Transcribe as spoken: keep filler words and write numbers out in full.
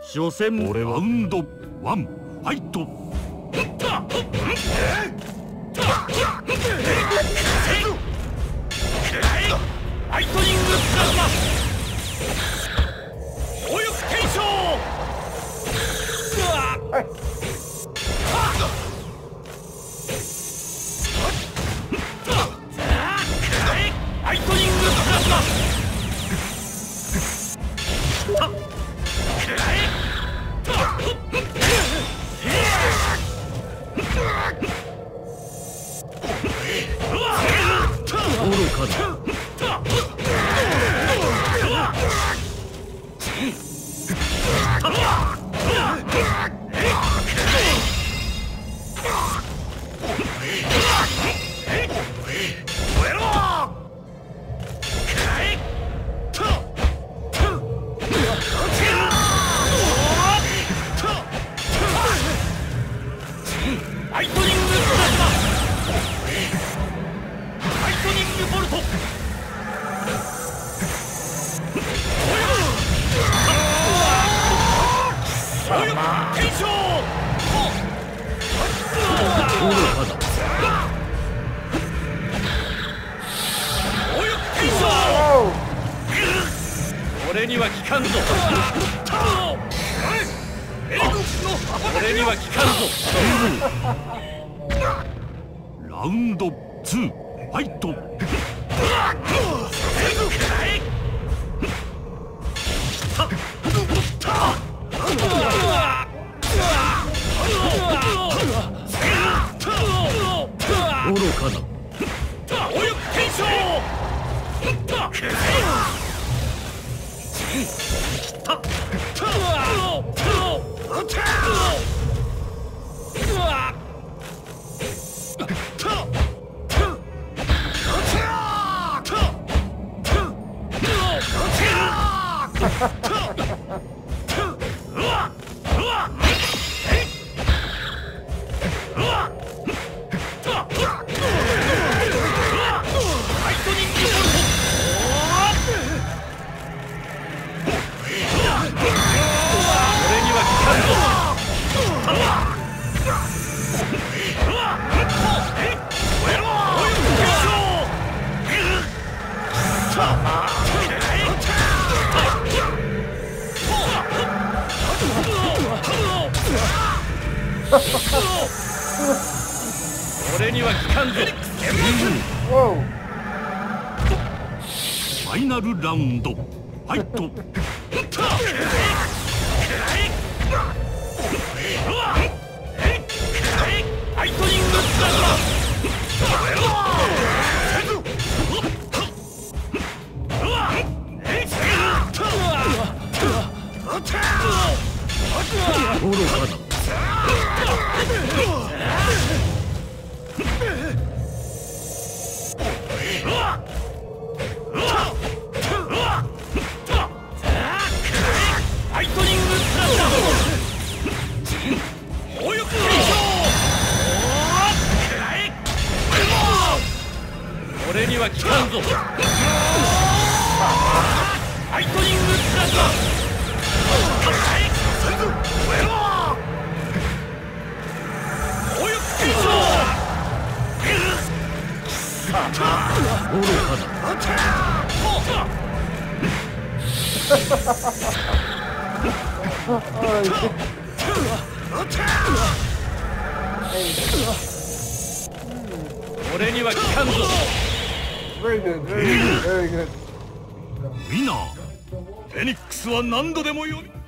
初戦ラウンドワンファイト。ライトニングプラズマ強力継承。ライトニングプラズマ愚かだ。ライトニングプラズマライトニングボルト。強力継承。強力継承。俺には効かんぞ。俺には効かんぞ。ラウンドツーファイト。愚かだ。強力継承。俺には効かんぞ。ファイナルラウンドファイト。ライトニングプラズマ愚かだ。ライトニングプラズマ強力継承。俺には効かんぞ。ライトニングプラズマ強力継承。愚かだ。俺には効かんぞ。 Very good, very good, very good. ウィナーフェニックスは何度でも呼び